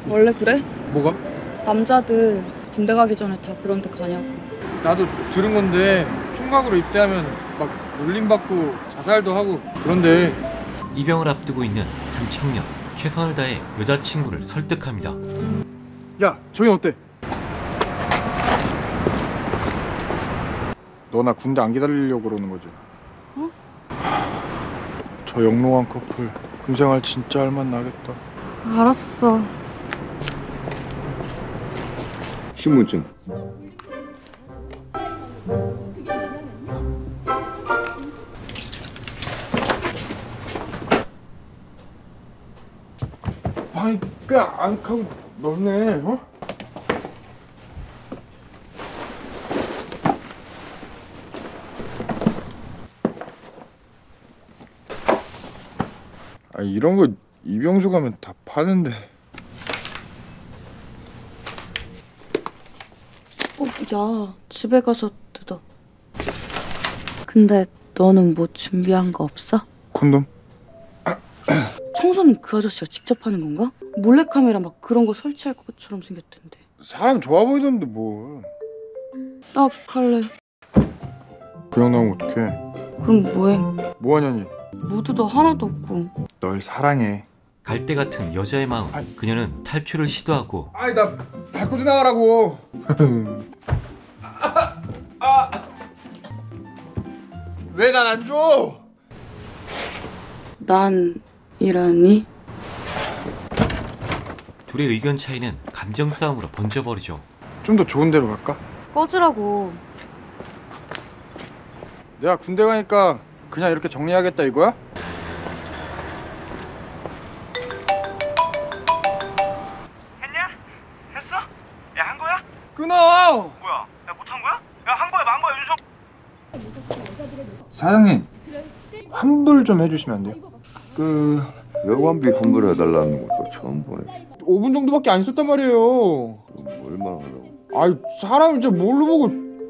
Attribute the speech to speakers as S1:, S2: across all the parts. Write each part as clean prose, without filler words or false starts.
S1: 원래 그래?
S2: 뭐가?
S1: 남자들 군대 가기 전에 다 그런 데 가냐고.
S2: 나도 들은 건데 총각으로 입대하면 막 놀림받고 자살도 하고 그런데.
S3: 입영을 앞두고 있는 한 청년. 최선을 다해 여자친구를 설득합니다.
S2: 야, 저긴 어때? 너 나 군대 안 기다리려고 그러는 거지?
S1: 어?
S2: 저 영롱한 커플 군생활 진짜 할맛 나겠다.
S1: 알았어.
S4: 신분증.
S2: 아니, 꽤 안 가고 넓네, 어? 아, 이런 거 이병수 가면 다 파는데.
S1: 야, 집에 가서 뜯어. 근데 너는 뭐 준비한 거 없어?
S2: 콘돔?
S1: 청소는 그 아저씨가 직접 하는 건가? 몰래카메라 막 그런 거 설치할 것처럼 생겼던데.
S2: 사람 좋아 보이던데 뭐.
S1: 딱 할래.
S2: 그냥 나오면 어떡해.
S1: 그럼 뭐해?
S2: 뭐 하냐니.
S1: 모두 다 하나도 없고.
S2: 널 사랑해.
S3: 갈대 같은 여자의 마음. 그녀는 탈출을 시도하고.
S2: 아이, 나 밟고 지나가라고. 왜 난 안 줘?
S1: 난 이러니?
S3: 둘의 의견 차이는 감정 싸움으로 번져버리죠.
S2: 좀 더 좋은 데로 갈까?
S1: 꺼지라고.
S2: 내가 군대 가니까 그냥 이렇게 정리하겠다 이거야?
S5: 했냐? 했어? 야, 한 거야?
S2: 끊어!
S5: 뭐야? 야, 못한 거야? 야, 한 거야, 만 거야, 윤석?
S2: 사장님, 환불 좀 해주시면 안 돼요?
S4: 여관비 환불해달라는 것도 처음 보네.
S2: 5분 정도밖에 안 있었단 말이에요.
S4: 얼마나 하려고?
S2: 아이, 사람을 진짜 뭘로 보고.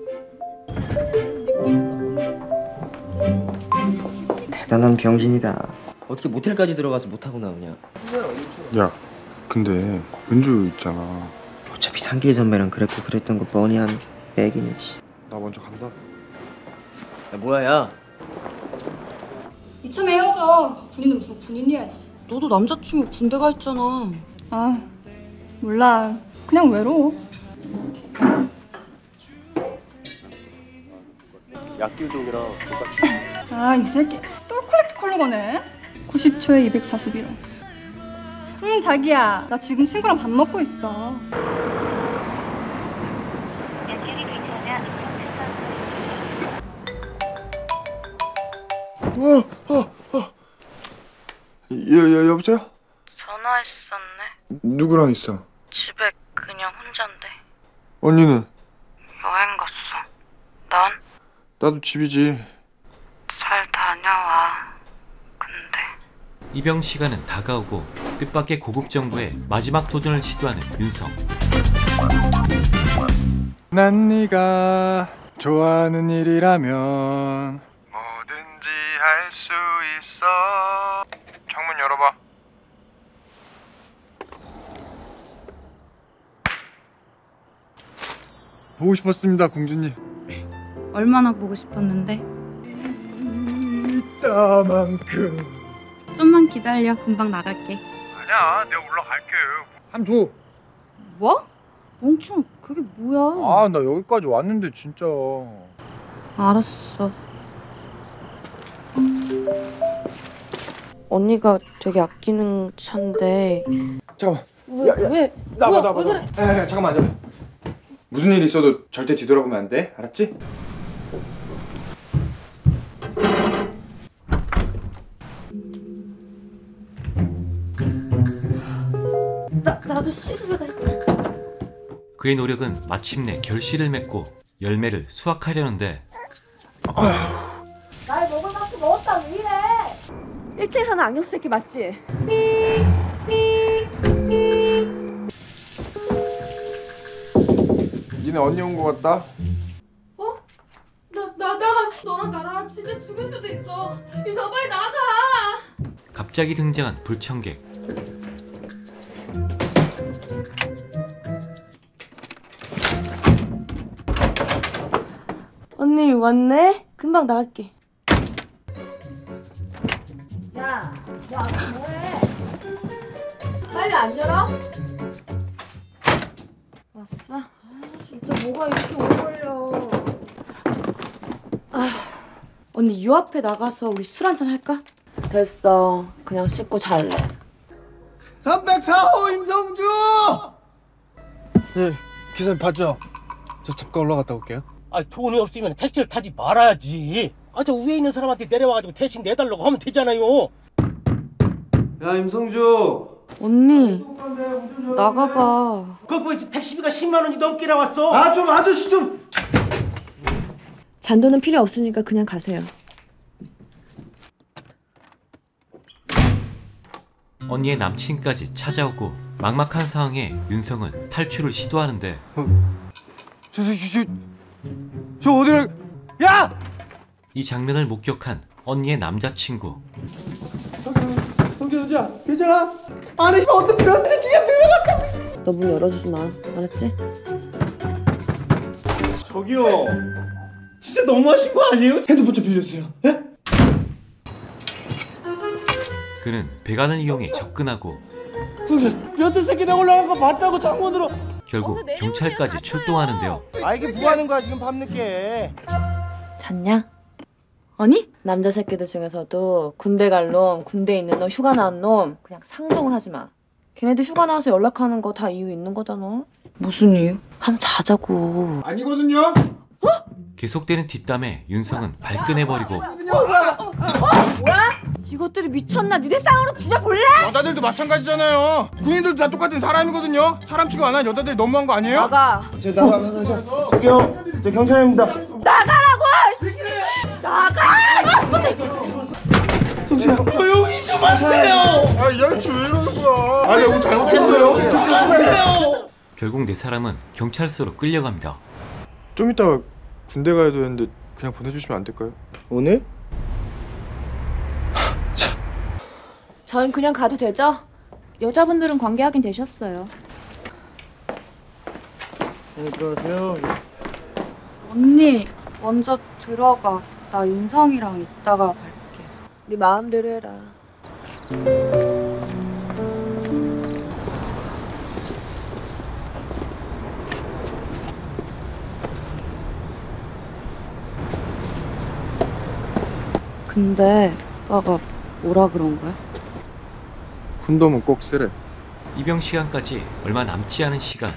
S6: 대단한 병신이다. 어떻게 모텔까지 들어가서 못하고 나오냐.
S2: 야, 근데 은주 있잖아.
S6: 어차피 상길 선배랑 그랬고 그랬던 거 뻔히 한 애기네.
S2: 나 먼저 간다.
S6: 야 뭐야 야.
S1: 이참에 헤어져. 군인은 무슨 군인이야. 너도 남자친구 군대 가 있잖아.
S7: 아, 몰라. 그냥 외로워.
S4: 약기동이랑 똑같이.
S7: 아, 이 새끼 또 콜렉트 컬러 거네. 90초에 241원. 자기야. 나 지금 친구랑 밥 먹고 있어.
S2: 여보세요?
S1: 전화했었네.
S2: 누구랑 있어?
S1: 집에 그냥 혼잔데.
S2: 언니는?
S1: 여행 갔어. 난?
S2: 나도 집이지.
S1: 잘 다녀와. 근데
S3: 입영 시간은 다가오고 뜻밖의 고급 정보에 마지막 도전을 시도하는 윤성.
S2: 난 네가 좋아하는 일이라면 뭐든지 할 수 있어. 창문 열어봐. 보고 싶었습니다, 공주님.
S1: 얼마나 보고 싶었는데.
S2: 이따만큼.
S1: 좀만 기다려. 금방 나갈게.
S5: 아니야, 내가 올라갈게.
S2: 함 줘.
S1: 뭐? 멍청아, 그게 뭐야?
S2: 아, 나 여기까지 왔는데 진짜.
S1: 알았어. 언니가 되게 아끼는 차인데.
S2: 잠깐만.
S1: 왜?
S2: 나봐.
S1: 왜 그래?
S2: 잠깐만 앉아. 무슨 일이 있어도 절대 뒤돌아보면 안 돼. 알았지?
S1: 나도 씻으려다 했다.
S3: 그의 노력은 마침내 결실을 맺고 열매를 수확하려는데.
S8: 날 먹을 만큼 먹었다 왜 이래? 1층에 사는 악녀 새끼 맞지?
S2: 니네 언니 온 거 같다.
S8: 어? 나가 너랑 나랑 진짜 죽을 수도 있어. 너 빨리 나가.
S3: 갑자기 등장한 불청객.
S1: 언니 왔네? 금방 나갈게.
S8: 야 뭐해? 빨리 안 열어?
S1: 왔어?
S8: 진짜 뭐가 이렇게 오래 걸려?
S1: 언니 요 앞에 나가서 우리 술 한잔 할까?
S8: 됐어. 그냥 씻고 잘래.
S2: 304호 임성주! 네, 기사님 봤죠? 저 잠깐 올라갔다 올게요.
S9: 아, 돈이 없으면 택시를 타지 말아야지. 아, 저 위에 있는 사람한테 내려와가지고 대신 내달라고 하면 되잖아요.
S2: 야, 임성주!
S1: 언니 나가봐.
S9: 거기 뭐 택시비가 10만 원이 넘게 나왔어.
S2: 아, 좀 아저씨 좀!
S8: 잔돈은 필요 없으니까 그냥 가세요.
S3: 언니의 남친까지 찾아오고 막막한 상황에 윤성은 탈출을 시도하는데
S2: 저 어디를... 야!
S3: 이 장면을 목격한 언니의 남자친구.
S2: 성주 혼자 괜찮아? 아니 어떤 그런 새끼가 들어갔다.
S8: 너 문 열어주지 마. 알았지?
S9: 저기요. 진짜 너무하신 거 아니에요?
S2: 핸드폰 좀 빌려주세요. 예?
S3: 그는 배관을 이용해 접근하고
S9: 몇대 새끼 내가 올라간 거 봤다고 장문으로.
S3: 결국 경찰까지 출동하는데요.
S9: 아, 이게 뭐 하는 거야 지금 밤늦게.
S8: 잤냐?
S1: 아니?
S8: 남자 새끼들 중에서도 군대 갈 놈, 군대 있는 놈, 휴가 나온 놈 그냥 상종을 하지 마. 걔네들 휴가 나와서 연락하는 거 다 이유 있는 거잖아.
S1: 무슨 이유?
S8: 한번 자자고.
S2: 아니거든요.
S3: 계속되는 뒷담에 윤성은 발끈해버리고
S8: 이것들이 미쳤나? 니네 쌍으로 뒤져볼래?
S2: 여자들도 마찬가지잖아요. 군인들도 다 똑같은 사람이거든요. 사람 취급 안 하는 여자들이 너무한 거 아니에요?
S8: 나가.
S9: 저기요. 저 경찰입니다.
S8: 나가라고! 나가!
S9: 조용히 좀 하세요.
S2: 아, 이 양치 왜 이러는 거야? 아, 내가 뭐 잘못했어요.
S3: 결국 네 사람은 경찰서로 끌려갑니다.
S2: 좀 이따가 군대 가야 되는데 그냥 보내주시면 안 될까요?
S9: 오늘?
S8: 저희 그냥 가도 되죠?
S1: 여자분들은 관계 확인 되셨어요.
S9: 네, 들어가세요.
S1: 언니 먼저 들어가. 나 윤성이랑 이따가 갈게.
S8: 네 마음대로 해라.
S1: 근데 오빠가 뭐라 그런 거야?
S2: 콘돔은 꼭 쓰래.
S3: 입영 시간까지 얼마 남지 않은 시간.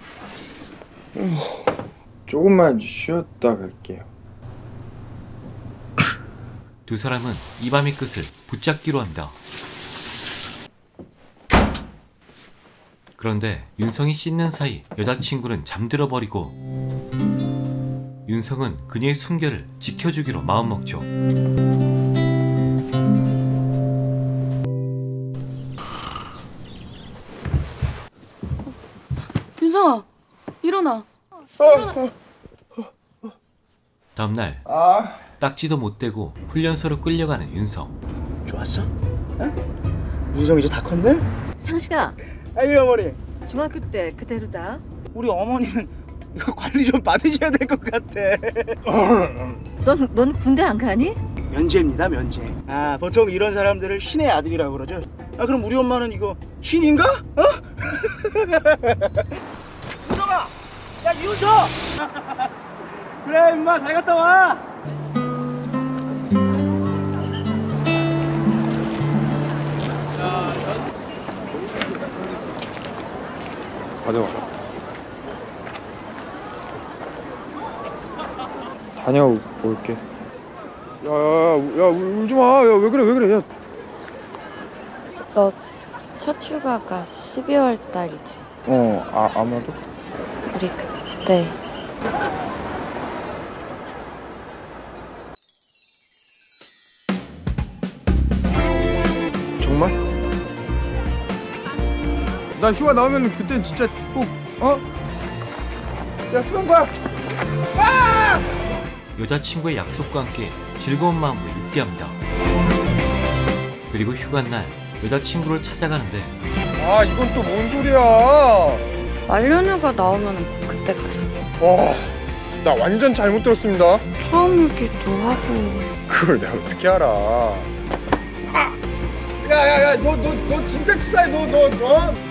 S2: 조금만 쉬었다 갈게요.
S3: 두 사람은 이 밤의 끝을 붙잡기로 합니다. 그런데 윤성이 씻는 사이 여자친구는 잠들어 버리고 윤성은 그녀의 순결을 지켜주기로 마음먹죠.
S1: 윤성아 일어나.
S3: 다음날 딱지도 못 대고 훈련소로 끌려가는 윤성.
S9: 좋았어? 응? 윤성 이제 다 컸네?
S8: 상식아,
S9: 아이 어머니.
S8: 중학교 때 그대로다.
S9: 우리 어머니는 이거 관리 좀 받으셔야 될 것 같아.
S8: 넌 군대 안 가니?
S9: 면제입니다, 면제. 아, 보통 이런 사람들을 신의 아들이라고 그러죠. 아, 그럼 우리 엄마는 이거 신인가? 어? 윤성아! 야, 윤성! 그래, 임마, 잘 갔다 와!
S2: 다녀와. 다녀올게. 야, 울지 마. 야, 왜 그래? 야.
S1: 너 첫 휴가가 12월 달이지?
S2: 아마도.
S1: 우리 그때
S2: 정말? 나 휴가 나오면 그땐 진짜 꼭 약속한 거야.
S3: 여자친구의 약속과 함께 즐거운 마음으로 입대합니다. 그리고 휴가날 여자친구를 찾아가는데
S2: 아, 이건 또 뭔 소리야?
S1: 만료휴가 나오면 그때 가자.
S2: 와, 나 완전 잘못 들었습니다.
S1: 처음이기도 하고.
S2: 그걸 내가 어떻게 알아? 아! 야야야 너 진짜 치사해 너